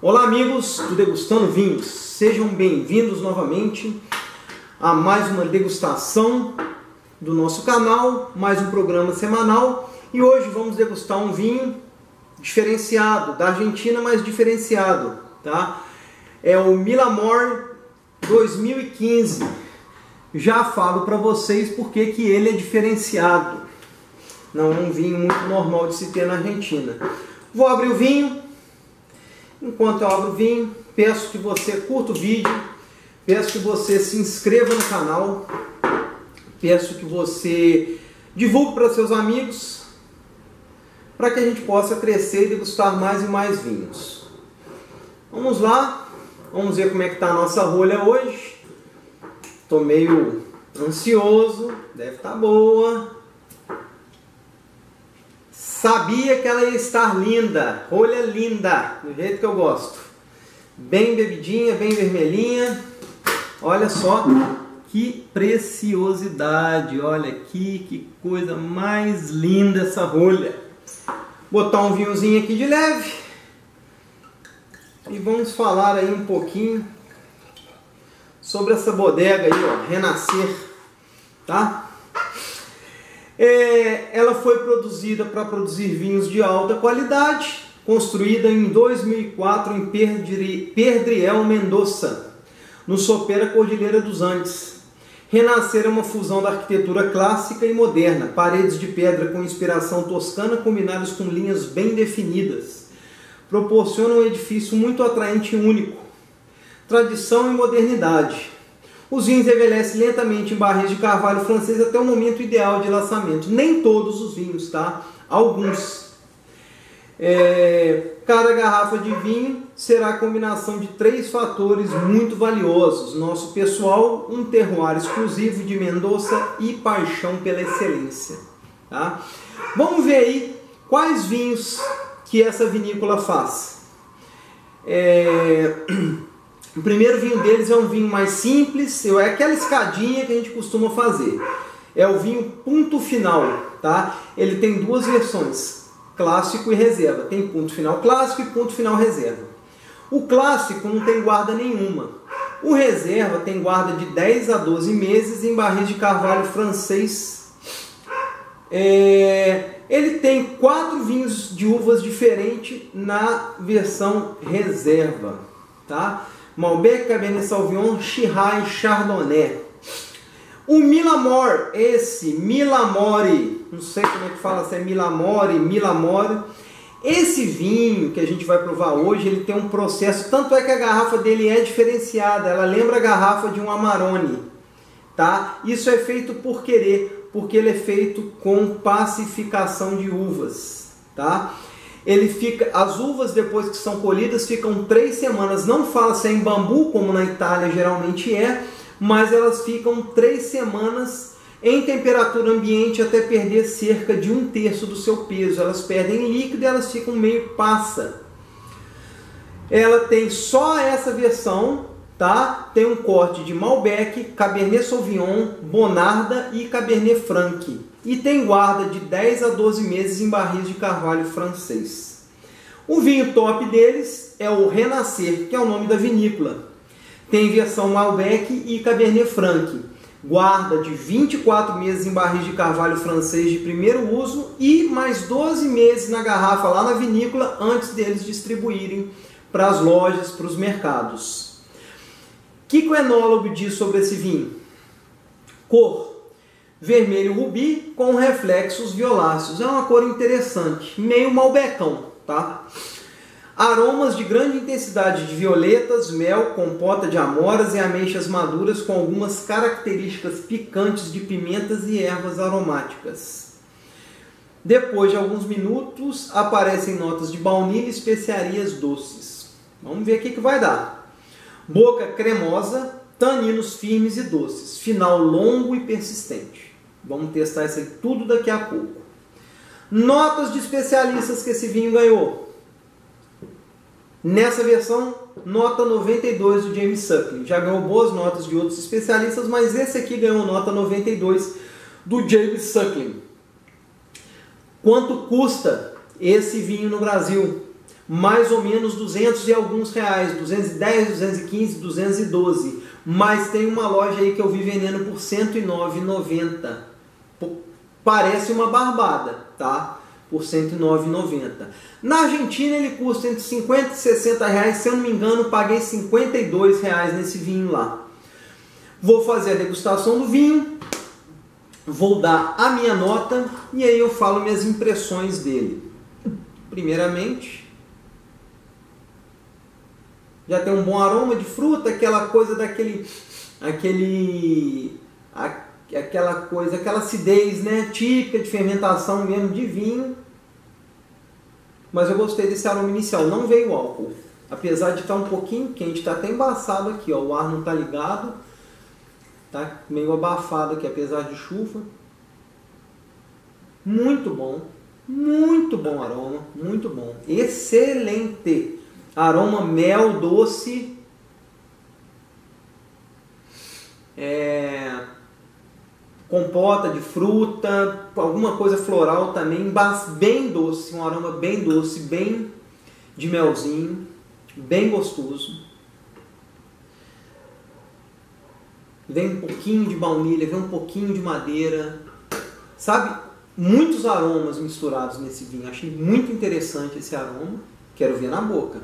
Olá amigos do Degustando Vinhos, sejam bem-vindos novamente a mais uma degustação do nosso canal, mais um programa semanal, e hoje vamos degustar um vinho diferenciado, da Argentina, mas diferenciado, tá? É o Milamor 2015. Já falo para vocês porque que ele é diferenciado, não é um vinho muito normal de se ter na Argentina. Vou abrir o vinho. Enquanto eu abro o vinho, peço que você curta o vídeo, peço que você se inscreva no canal, peço que você divulgue para seus amigos, para que a gente possa crescer e degustar mais e mais vinhos. Vamos lá, vamos ver como é que está a nossa rolha hoje. Estou meio ansioso, deve estar boa. Sabia que ela ia estar linda, rolha linda, do jeito que eu gosto. Bem bebidinha, bem vermelhinha. Olha só que preciosidade, olha aqui, que coisa mais linda essa rolha. Botar um vinhozinho aqui de leve. E vamos falar aí um pouquinho sobre essa bodega aí, ó, Renascer, tá? Ela foi produzida para produzir vinhos de alta qualidade, construída em 2004 em Pedriel, Mendoza, no Sopera Cordilheira dos Andes. Renascer é uma fusão da arquitetura clássica e moderna, paredes de pedra com inspiração toscana combinadas com linhas bem definidas. Proporciona um edifício muito atraente e único. Tradição e modernidade. Os vinhos envelhecem lentamente em barris de carvalho francês até o momento ideal de lançamento. Nem todos os vinhos, tá? Alguns. Cada garrafa de vinho será a combinação de 3 fatores muito valiosos. Nosso pessoal, um terroir exclusivo de Mendoza e paixão pela excelência. Tá? Vamos ver aí quais vinhos que essa vinícola faz. O primeiro vinho deles é um vinho mais simples, é aquela escadinha que a gente costuma fazer. É o vinho Ponto Final, tá? Ele tem 2 versões, clássico e reserva. Tem ponto final clássico e ponto final reserva. O clássico não tem guarda nenhuma. O reserva tem guarda de 10 a 12 meses em barris de carvalho francês. Ele tem 4 vinhos de uvas diferentes na versão reserva, tá? Malbec, Cabernet Sauvignon, Shiraz e Chardonnay. O Milamor, esse Milamore, não sei como é que fala, se é Milamore, Milamore. Esse vinho que a gente vai provar hoje, ele tem um processo, tanto é que a garrafa dele é diferenciada, ela lembra a garrafa de um Amarone, tá? Isso é feito por querer, porque ele é feito com pacificação de uvas, tá? As uvas depois que são colhidas ficam 3 semanas, não fala se é em bambu, como na Itália geralmente é, mas elas ficam 3 semanas em temperatura ambiente até perder cerca de 1/3 do seu peso. Elas perdem líquido e elas ficam meio passa. Ela tem só essa versão, tá? Tem um corte de Malbec, Cabernet Sauvignon, Bonarda e Cabernet Franc. E tem guarda de 10 a 12 meses em barris de carvalho francês. O vinho top deles é o Renascer, que é o nome da vinícola. Tem versão Malbec e Cabernet Franc. Guarda de 24 meses em barris de carvalho francês de primeiro uso e mais 12 meses na garrafa lá na vinícola antes deles distribuírem para as lojas, para os mercados. O que o enólogo diz sobre esse vinho? Cor: vermelho rubi com reflexos violáceos. É uma cor interessante, meio malbecão, tá? Aromas de grande intensidade de violetas, mel, compota de amoras e ameixas maduras com algumas características picantes de pimentas e ervas aromáticas. Depois de alguns minutos, aparecem notas de baunilha e especiarias doces. Vamos ver o que vai dar. Boca cremosa, taninos firmes e doces. Final longo e persistente. Vamos testar isso aí tudo daqui a pouco. Notas de especialistas que esse vinho ganhou. Nessa versão, nota 92 do James Suckling. Já ganhou boas notas de outros especialistas, mas esse aqui ganhou nota 92 do James Suckling. Quanto custa esse vinho no Brasil? mais ou menos 200 e alguns reais, 210, 215, 212. Mas tem uma loja aí que eu vi vendendo por R$ 109,90. Parece uma barbada, tá? Por R$ 109,90. Na Argentina ele custa entre 50 e 60 reais, se eu não me engano, paguei R$ 52 reais nesse vinho lá. Vou fazer a degustação do vinho, vou dar a minha nota e aí eu falo minhas impressões dele. Primeiramente, já tem um bom aroma de fruta, aquela coisa aquela acidez, né, típica de fermentação mesmo de vinho. Mas eu gostei desse aroma inicial, não veio álcool. Apesar de estar um pouquinho quente, está até embaçado aqui, ó, o ar não está ligado. Tá meio abafado aqui, apesar de chuva. Muito bom aroma, muito bom. Excelente. Aroma mel doce. Compota de fruta, alguma coisa floral também, bem doce, um aroma bem doce, bem de melzinho, bem gostoso. Vem um pouquinho de baunilha, vem um pouquinho de madeira, sabe? Muitos aromas misturados nesse vinho. Achei muito interessante esse aroma. Quero ver na boca.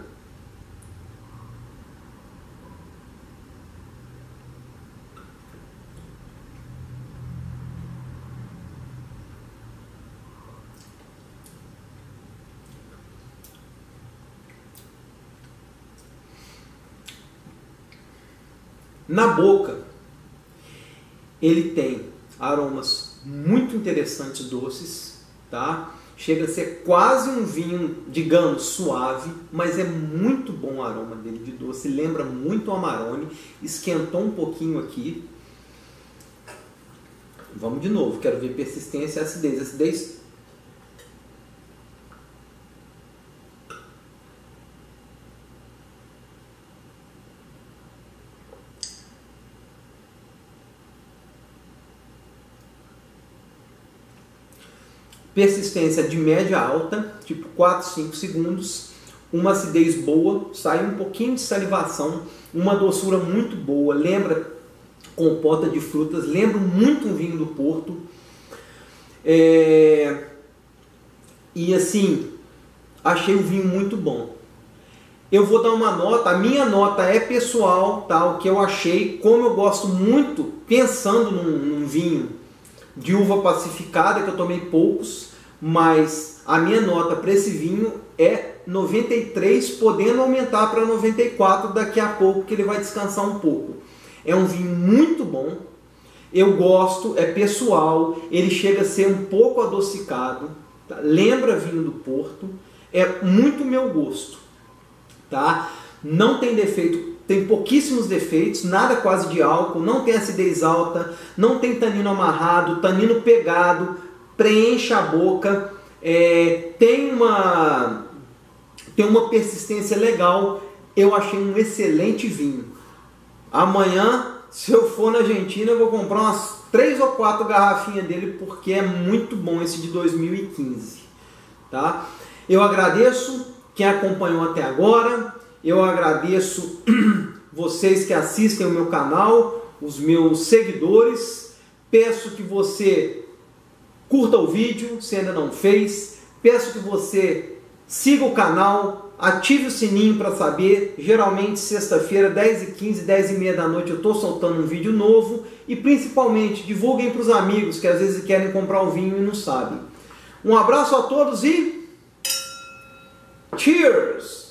Na boca, ele tem aromas muito interessantes, doces, tá? Chega a ser quase um vinho, digamos, suave, mas é muito bom o aroma dele de doce, lembra muito o Amarone, esquentou um pouquinho aqui. Vamos de novo, quero ver persistência e acidez. Acidez. Persistência de média alta, tipo 4, 5 segundos, uma acidez boa, sai um pouquinho de salivação, uma doçura muito boa, lembra compota de frutas, lembra muito um vinho do Porto. E assim, achei o vinho muito bom. Eu vou dar uma nota, a minha nota é pessoal, tá? O que eu achei, como eu gosto muito, pensando num vinho de uva pacificada, que eu tomei poucos, mas a minha nota para esse vinho é 93, podendo aumentar para 94 daqui a pouco, que ele vai descansar um pouco. É um vinho muito bom, eu gosto, é pessoal, ele chega a ser um pouco adocicado, tá? Lembra vinho do Porto, é muito meu gosto, tá? Não tem defeito, tem pouquíssimos defeitos, nada quase de álcool, não tem acidez alta, não tem tanino amarrado, tanino pegado, preenche a boca, tem uma persistência legal. Eu achei um excelente vinho. Amanhã, se eu for na Argentina, eu vou comprar umas 3 ou 4 garrafinhas dele, porque é muito bom esse de 2015. Tá? Eu agradeço quem acompanhou até agora. Eu agradeço vocês que assistem o meu canal, os meus seguidores. Peço que você curta o vídeo, se ainda não fez. Peço que você siga o canal, ative o sininho para saber. Geralmente sexta-feira, 10h15, 10h30 da noite eu estou soltando um vídeo novo. E principalmente divulguem para os amigos que às vezes querem comprar o vinho e não sabem. Um abraço a todos e cheers!